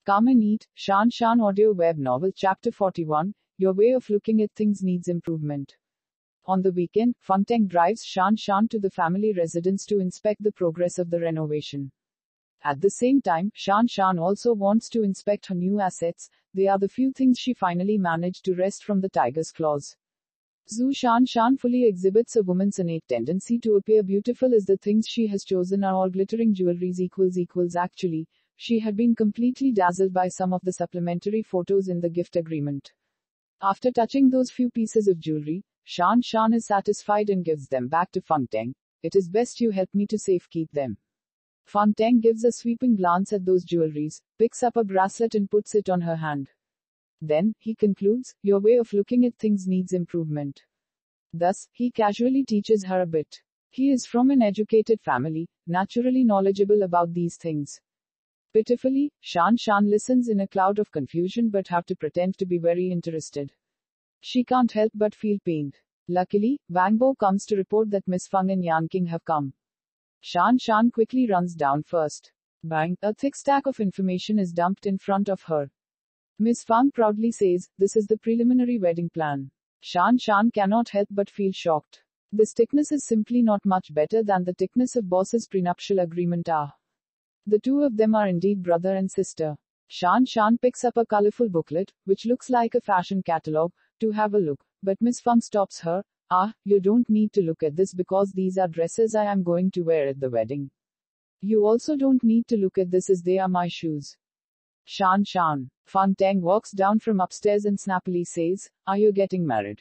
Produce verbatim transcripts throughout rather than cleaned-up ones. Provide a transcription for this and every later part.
Come and eat. Shan Shan Audio Web Novel Chapter forty-one. Your way of looking at things needs improvement. On the weekend, Fangteng drives Shan Shan to the family residence to inspect the progress of the renovation. At the same time, Shan Shan also wants to inspect her new assets. They are the few things she finally managed to wrest from the tiger's claws. Zhu Shan Shan fully exhibits a woman's innate tendency to appear beautiful as the things she has chosen are all glittering jewelries equals equals actually. She had been completely dazzled by some of the supplementary photos in the gift agreement. After touching those few pieces of jewelry, Shan Shan is satisfied and gives them back to Fangteng. It is best you help me to safekeep them. Fangteng gives a sweeping glance at those jewelries, picks up a bracelet and puts it on her hand. Then, he concludes, your way of looking at things needs improvement. Thus, he casually teaches her a bit. He is from an educated family, naturally knowledgeable about these things. Pitifully, Shan Shan listens in a cloud of confusion but have to pretend to be very interested. She can't help but feel pained. Luckily, Wang Bo comes to report that Miss Fang and Yan King have come. Shan Shan quickly runs down first. Bang, a thick stack of information is dumped in front of her. Miss Fang proudly says, this is the preliminary wedding plan. Shan Shan cannot help but feel shocked. This thickness is simply not much better than the thickness of boss's prenuptial agreement. Ah. The two of them are indeed brother and sister. Shan Shan picks up a colorful booklet, which looks like a fashion catalogue, to have a look, but Miss Fang stops her. Ah, you don't need to look at this because these are dresses I am going to wear at the wedding. You also don't need to look at this as they are my shoes. Shan Shan. Fangteng walks down from upstairs and snappily says, are you getting married?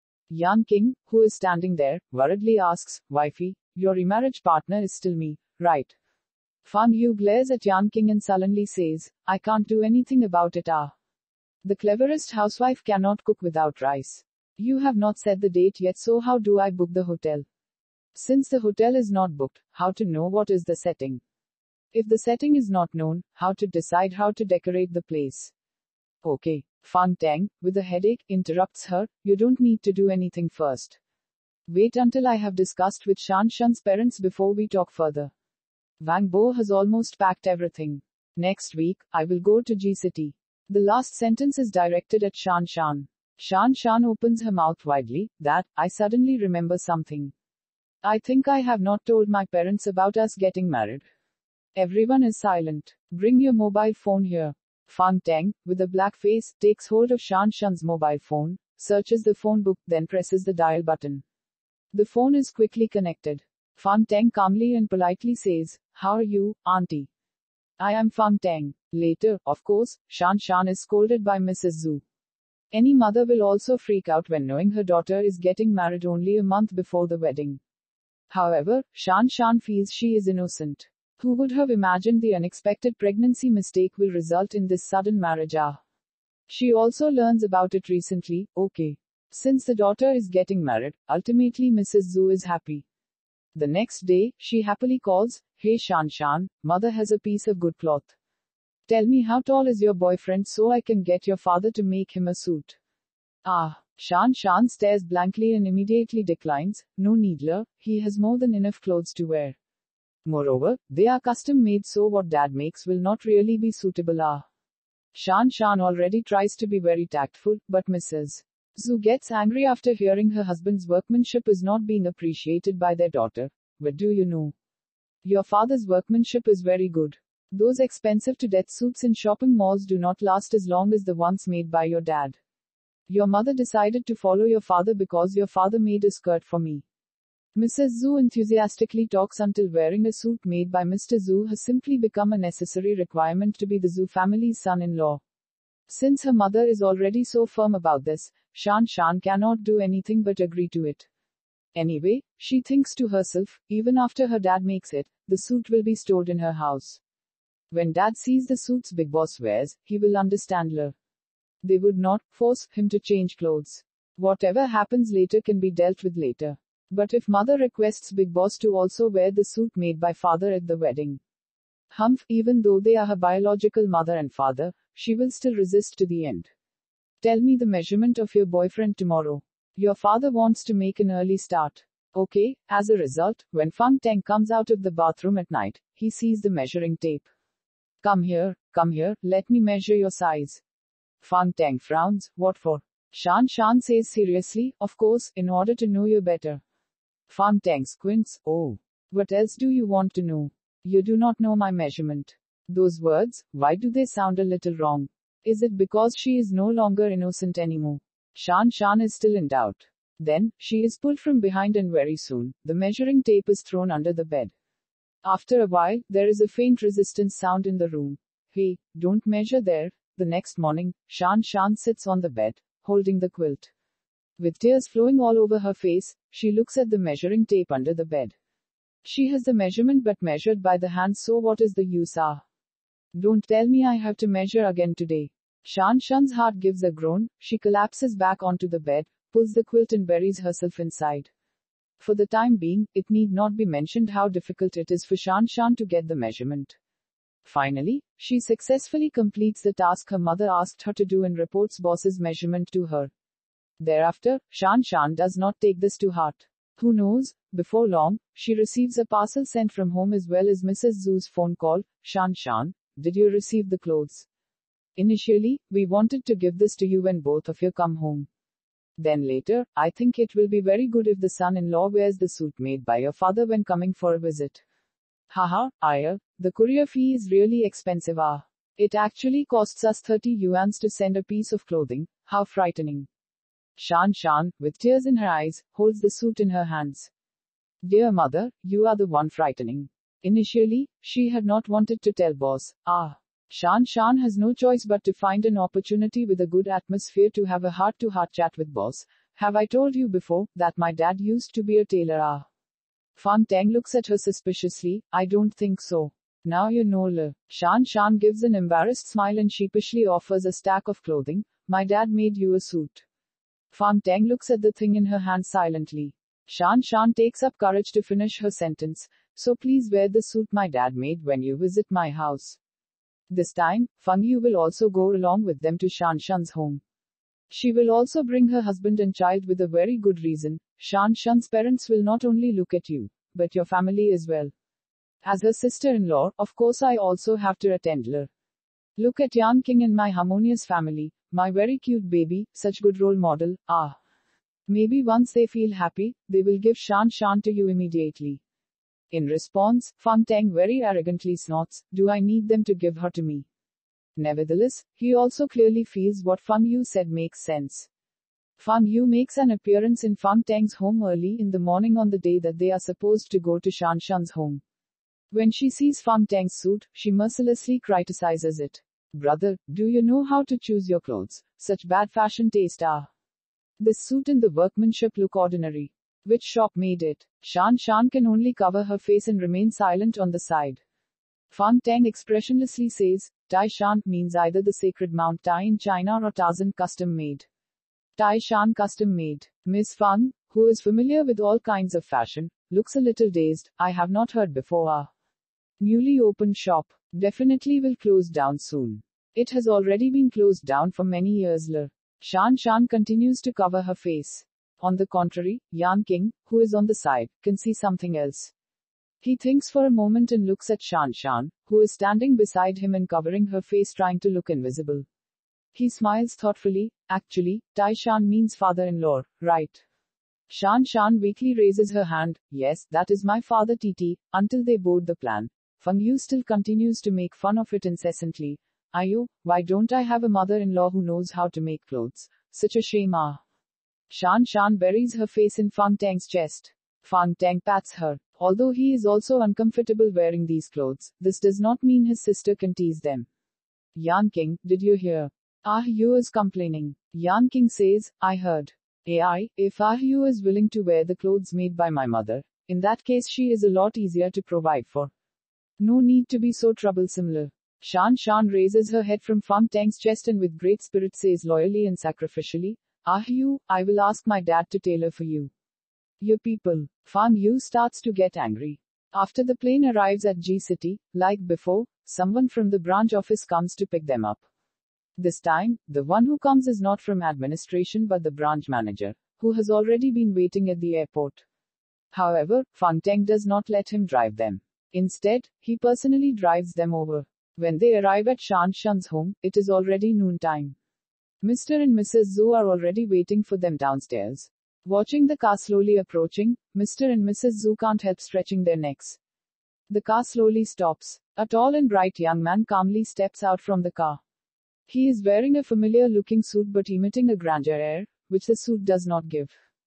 Yan King, who is standing there, worriedly asks, wifey, your remarriage partner is still me, right? Fang Yu glares at Yan King and sullenly says, I can't do anything about it. Ah. The cleverest housewife cannot cook without rice. You have not set the date yet, so how do I book the hotel? Since the hotel is not booked, how to know what is the setting? If the setting is not known, how to decide how to decorate the place? Okay. Fangteng, with a headache, interrupts her, you don't need to do anything first. Wait until I have discussed with Shan Shan's parents before we talk further. Wang Bo has almost packed everything. Next week, I will go to G-City. The last sentence is directed at Shan Shan. Shan Shan opens her mouth widely. That, I suddenly remember something. I think I have not told my parents about us getting married. Everyone is silent. Bring your mobile phone here. Fangteng, with a black face, takes hold of Shan Shan's mobile phone, searches the phone book, then presses the dial button. The phone is quickly connected. Fangteng calmly and politely says, how are you, auntie? I am Fangteng. Later, of course, Shan Shan is scolded by Missus Zhu. Any mother will also freak out when knowing her daughter is getting married only a month before the wedding. However, Shan Shan feels she is innocent. Who would have imagined the unexpected pregnancy mistake will result in this sudden marriage? Ah. She also learns about it recently. Okay. Since the daughter is getting married, ultimately Missus Zhu is happy. The next day, she happily calls, hey Shan Shan, mother has a piece of good cloth. Tell me how tall is your boyfriend so I can get your father to make him a suit. Ah. Shan Shan stares blankly and immediately declines, no needler, he has more than enough clothes to wear. Moreover, they are custom made so what dad makes will not really be suitable. Ah. Shan Shan already tries to be very tactful, but Missus Zhu gets angry after hearing her husband's workmanship is not being appreciated by their daughter. What do you know? Your father's workmanship is very good. Those expensive to death suits in shopping malls do not last as long as the ones made by your dad. Your mother decided to follow your father because your father made a skirt for me. Missus Zhu enthusiastically talks until wearing a suit made by Mister Zhu has simply become a necessary requirement to be the Zhu family's son-in-law. Since her mother is already so firm about this, Shan Shan cannot do anything but agree to it. Anyway, she thinks to herself, even after her dad makes it, the suit will be stored in her house. When dad sees the suits Big Boss wears, he will understand her. They would not force him to change clothes. Whatever happens later can be dealt with later. But if mother requests Big Boss to also wear the suit made by father at the wedding, humph, even though they are her biological mother and father, she will still resist to the end. Tell me the measurement of your boyfriend tomorrow. Your father wants to make an early start. Okay. As a result, when Fangteng comes out of the bathroom at night, he sees the measuring tape. Come here. Come here, let me measure your size. Fang Tang frowns. What for? Shan Shan says seriously, of course, in order to know you better. Fang Tang squints. Oh. What else do you want to know? You do not know my measurement. Those words, why do they sound a little wrong? Is it because she is no longer innocent anymore? Shan Shan is still in doubt. Then, she is pulled from behind and very soon, the measuring tape is thrown under the bed. After a while, there is a faint resistance sound in the room. Hey, don't measure there. The next morning, Shan Shan sits on the bed, holding the quilt. With tears flowing all over her face, she looks at the measuring tape under the bed. She has the measurement but measured by the hand, so what is the use? Ah. Don't tell me I have to measure again today. Shan Shan's heart gives a groan, she collapses back onto the bed, pulls the quilt and buries herself inside. For the time being, it need not be mentioned how difficult it is for Shan Shan to get the measurement. Finally, she successfully completes the task her mother asked her to do and reports boss's measurement to her. Thereafter, Shan Shan does not take this to heart. Who knows, before long, she receives a parcel sent from home as well as Missus Zhu's phone call. Shan Shan, did you receive the clothes? Initially, we wanted to give this to you when both of you come home. Then later, I think it will be very good if the son-in-law wears the suit made by your father when coming for a visit. Haha, Aya, the courier fee is really expensive. Ah. It actually costs us thirty yuans to send a piece of clothing. How frightening. Shan Shan, with tears in her eyes, holds the suit in her hands. Dear mother, you are the one frightening. Initially, she had not wanted to tell boss. Ah. Shan Shan has no choice but to find an opportunity with a good atmosphere to have a heart-to-heart chat with boss. Have I told you before that my dad used to be a tailor? Ah. Fang Tang looks at her suspiciously. I don't think so. Now you know. Le. Shan Shan gives an embarrassed smile and sheepishly offers a stack of clothing. My dad made you a suit. Fang Tang looks at the thing in her hand silently. Shan Shan takes up courage to finish her sentence. So please wear the suit my dad made when you visit my house. This time, Fang Yu will also go along with them to Shan Shan's home. She will also bring her husband and child with a very good reason. Shan Shan's parents will not only look at you, but your family as well. As her sister-in-law, of course I also have to attend her. Look at Yan King and my harmonious family, my very cute baby, such good role model. Ah. Maybe once they feel happy, they will give Shan Shan to you immediately. In response, Fang Tang very arrogantly snorts, do I need them to give her to me? Nevertheless, he also clearly feels what Fang Yu said makes sense. Fang Yu makes an appearance in Fang Tang's home early in the morning on the day that they are supposed to go to Shan Shan's home. When she sees Fang Tang's suit, she mercilessly criticizes it. Brother, do you know how to choose your clothes? Such bad fashion taste. Ah. This suit and the workmanship look ordinary. Which shop made it? Shan Shan can only cover her face and remain silent on the side. Fang Tang expressionlessly says, Tai Shan means either the sacred Mount Tai in China or Tarzan custom made. Tai Shan custom made. Miss Fang, who is familiar with all kinds of fashion, looks a little dazed. I have not heard before. Ah. Newly opened shop. Definitely will close down soon. It has already been closed down for many years. Le. Shan Shan continues to cover her face. On the contrary, Yan King, who is on the side, can see something else. He thinks for a moment and looks at Shan Shan, who is standing beside him and covering her face trying to look invisible. He smiles thoughtfully. Actually, Tai Shan means father-in-law, right? Shan Shan weakly raises her hand. Yes, that is my father Titi. Until they board the plan. Fang Yu still continues to make fun of it incessantly. Ayo, why don't I have a mother-in-law who knows how to make clothes? Such a shame. Ah. Shan Shan buries her face in Fang Tang's chest. Fang Tang pats her. Although he is also uncomfortable wearing these clothes, this does not mean his sister can tease them. Yan King, did you hear? Ah Yu is complaining. Yan King says, I heard. A I, if Ah Yu is willing to wear the clothes made by my mother, in that case she is a lot easier to provide for. No need to be so troublesome. Shan Shan raises her head from Fang Tang's chest and with great spirit says loyally and sacrificially, Ah Yu, I will ask my dad to tailor for you. You people. Fang Yu starts to get angry. After the plane arrives at G City, like before, someone from the branch office comes to pick them up. This time, the one who comes is not from administration but the branch manager, who has already been waiting at the airport. However, Fang Tang does not let him drive them. Instead, he personally drives them over. When they arrive at Shan Shan's home, it is already noontime. Mister and Missus Zhu are already waiting for them downstairs. Watching the car slowly approaching, Mister and Missus Zhu can't help stretching their necks. The car slowly stops. A tall and bright young man calmly steps out from the car. He is wearing a familiar-looking suit but emitting a grandeur air, which the suit does not give.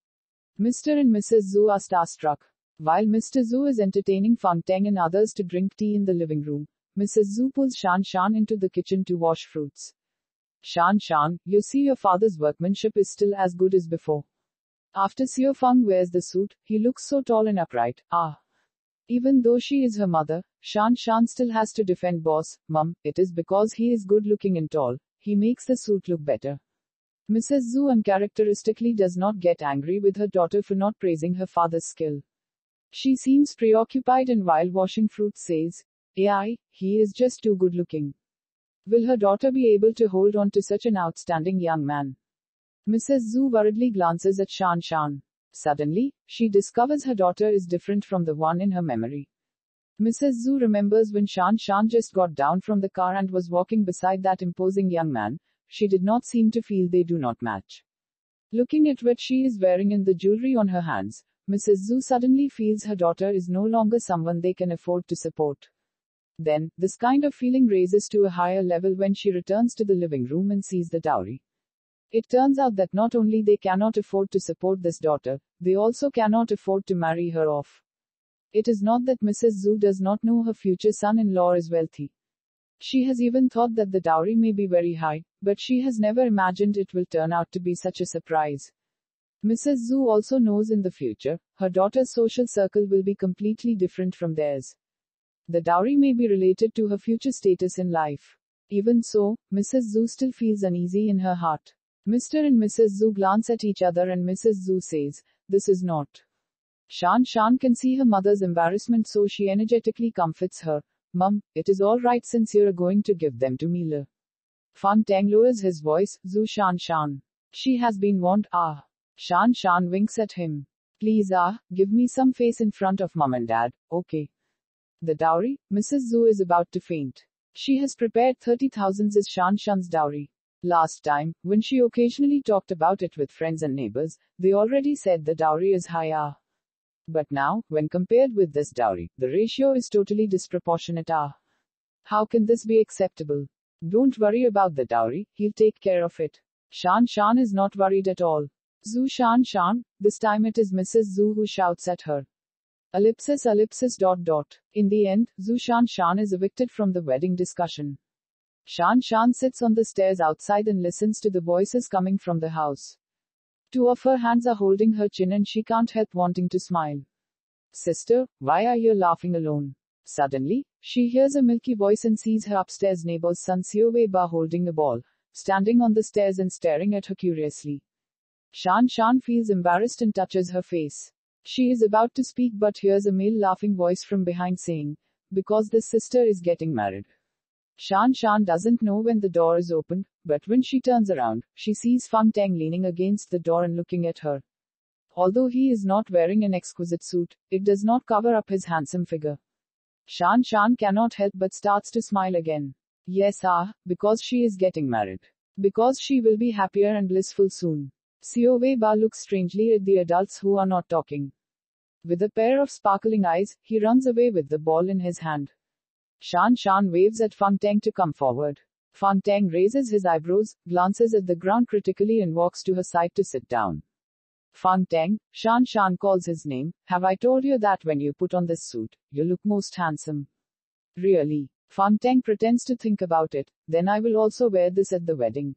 Mister and Missus Zhu are starstruck. While Mister Zhu is entertaining Fang Teng and others to drink tea in the living room, Missus Zhu pulls Shan Shan into the kitchen to wash fruits. Shan Shan, you see your father's workmanship is still as good as before. After Xiao Feng wears the suit, he looks so tall and upright. Ah. Even though she is her mother, Shan Shan still has to defend boss, mum, it is because he is good looking and tall, he makes the suit look better. Missus Zhu uncharacteristically does not get angry with her daughter for not praising her father's skill. She seems preoccupied and while washing fruit says, A I, he is just too good looking. Will her daughter be able to hold on to such an outstanding young man? Missus Zhu worriedly glances at Shan Shan. Suddenly, she discovers her daughter is different from the one in her memory. Missus Zhu remembers when Shan Shan just got down from the car and was walking beside that imposing young man, she did not seem to feel they do not match. Looking at what she is wearing and the jewelry on her hands, Missus Zhu suddenly feels her daughter is no longer someone they can afford to support. Then, this kind of feeling raises to a higher level when she returns to the living room and sees the dowry. It turns out that not only they cannot afford to support this daughter, they also cannot afford to marry her off. It is not that Missus Zhu does not know her future son-in-law is wealthy. She has even thought that the dowry may be very high, but she has never imagined it will turn out to be such a surprise. Missus Zhu also knows in the future, her daughter's social circle will be completely different from theirs. The dowry may be related to her future status in life. Even so, Missus Zhu still feels uneasy in her heart. Mister and Missus Zhu glance at each other and Missus Zhu says, this is not. Shan Shan can see her mother's embarrassment so she energetically comforts her. Mum, it is all right since you're going to give them to Mila. Fang Teng lowers his voice, Zhu Shan Shan. She has been warned, ah. Shan Shan winks at him. Please ah, give me some face in front of mum and dad, okay. The dowry, Missus Zhu is about to faint. She has prepared thirty thousand as Shan Shan's dowry. Last time, when she occasionally talked about it with friends and neighbors, they already said the dowry is high ah. But now, when compared with this dowry, the ratio is totally disproportionate ah. How can this be acceptable? Don't worry about the dowry, he'll take care of it. Shan Shan is not worried at all. Zhu Shan Shan, this time it is Missus Zhu who shouts at her. Ellipsis ellipsis dot dot. In the end, Zhu Shan Shan is evicted from the wedding discussion. Shan Shan sits on the stairs outside and listens to the voices coming from the house. Two of her hands are holding her chin and she can't help wanting to smile. Sister, why are you laughing alone? Suddenly, she hears a milky voice and sees her upstairs neighbor's son Xiao Wei Ba holding a ball, standing on the stairs and staring at her curiously. Shan Shan feels embarrassed and touches her face. She is about to speak but hears a male laughing voice from behind saying, because this sister is getting married. Shan Shan doesn't know when the door is opened, but when she turns around, she sees Fang Teng leaning against the door and looking at her. Although he is not wearing an exquisite suit, it does not cover up his handsome figure. Shan Shan cannot help but starts to smile again. Yes ah, because she is getting married. Because she will be happier and blissful soon. Xiao Wei Ba looks strangely at the adults who are not talking. With a pair of sparkling eyes, he runs away with the ball in his hand. Shan Shan waves at Fang Teng to come forward. Fang Teng raises his eyebrows, glances at the ground critically and walks to her side to sit down. Fang Teng, Shan Shan calls his name, have I told you that when you put on this suit, you look most handsome? Really? Fang Teng pretends to think about it, then I will also wear this at the wedding.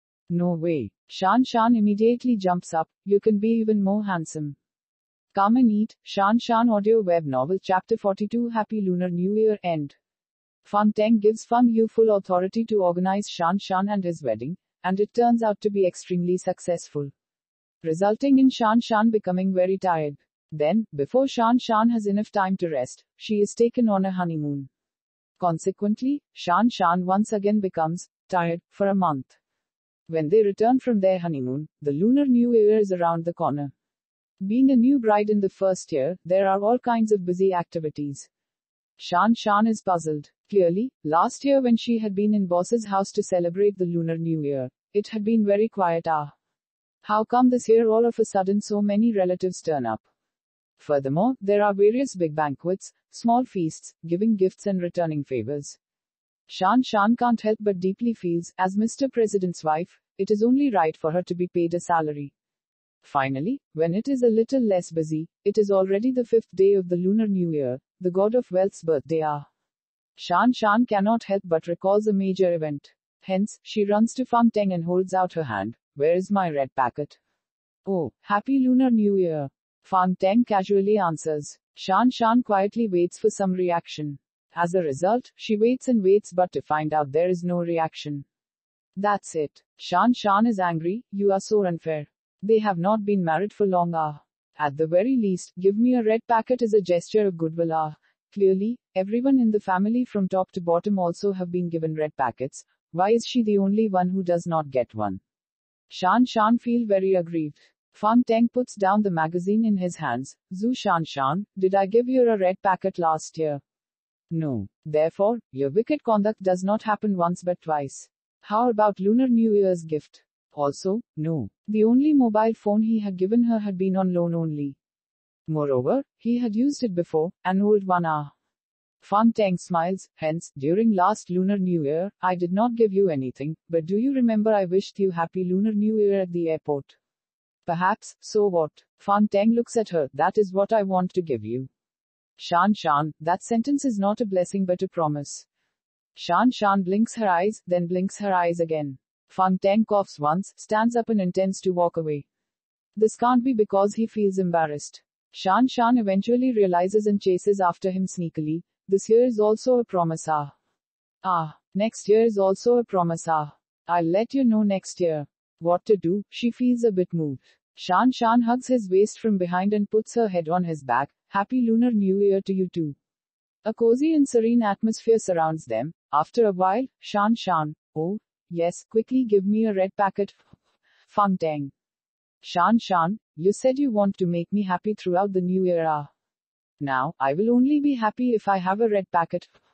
No way. Shan Shan immediately jumps up, you can be even more handsome. Come and eat. Shan Shan Audio Web Novel Chapter forty-two Happy Lunar New Year End. Fang Teng gives Fang Yu full authority to organize Shan Shan and his wedding, and it turns out to be extremely successful, resulting in Shan Shan becoming very tired. Then, before Shan Shan has enough time to rest, she is taken on a honeymoon. Consequently, Shan Shan once again becomes tired for a month. When they return from their honeymoon, the Lunar New Year is around the corner. Being a new bride in the first year, there are all kinds of busy activities. Shan Shan is puzzled. Clearly, last year when she had been in boss's house to celebrate the Lunar New Year, it had been very quiet. Ah. How come this year all of a sudden so many relatives turn up? Furthermore, there are various big banquets, small feasts, giving gifts and returning favors. Shan Shan can't help but deeply feels, as Mister President's wife, it is only right for her to be paid a salary. Finally, when it is a little less busy, it is already the fifth day of the Lunar New Year, the god of wealth's birthday. Ah. Shan Shan cannot help but recalls a major event. Hence, she runs to Fang Teng and holds out her hand. Where is my red packet? Oh, Happy Lunar New Year. Fang Teng casually answers. Shan Shan quietly waits for some reaction. As a result, she waits and waits but to find out there is no reaction. That's it. Shan Shan is angry. You are so unfair. They have not been married for long. Ah. At the very least, give me a red packet as a gesture of goodwill. Ah. Clearly, everyone in the family from top to bottom also have been given red packets. Why is she the only one who does not get one? Shan Shan feel very aggrieved. Fang Teng puts down the magazine in his hands. Zhu Shan Shan, did I give you a red packet last year? No. Therefore, your wicked conduct does not happen once but twice. How about Lunar New Year's gift? Also, no. The only mobile phone he had given her had been on loan only. Moreover, he had used it before, an old one. Ah. Fang Teng smiles, hence, during last Lunar New Year, I did not give you anything, but do you remember I wished you Happy Lunar New Year at the airport? Perhaps, so what? Fang Teng looks at her, that is what I want to give you. Shan Shan, that sentence is not a blessing but a promise. Shan Shan blinks her eyes, then blinks her eyes again. Fang Teng coughs once, stands up and intends to walk away. This can't be because he feels embarrassed. Shan Shan eventually realizes and chases after him sneakily. This year is also a promise. Ah. Ah. Next year is also a promise. Ah. I'll let you know next year. What to do? She feels a bit moved. Shan Shan hugs his waist from behind and puts her head on his back. Happy Lunar New Year to you too. A cozy and serene atmosphere surrounds them. After a while, Shan Shan, oh, yes, quickly give me a red packet. Fang Teng. Shan Shan, you said you want to make me happy throughout the new year. Ah. Now, I will only be happy if I have a red packet.